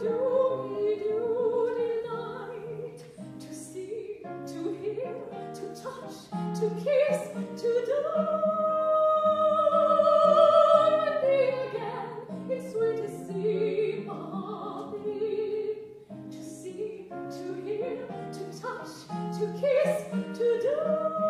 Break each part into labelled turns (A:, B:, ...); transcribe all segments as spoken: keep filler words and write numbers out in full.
A: To kiss, to do with thee again, it's sweet to see my thee. To see, to hear, to touch, to kiss, to do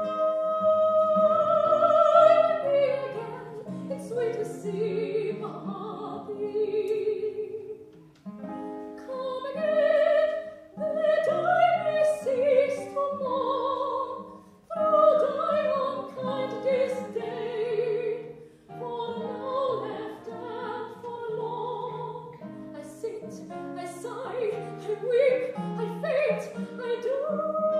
A: with thee again, it's sweet to see my thee. Come again, that I may cease to mourn through thy unkind disdain, for now left and forlorn. I sit, I sigh, I weep, I faint, I do.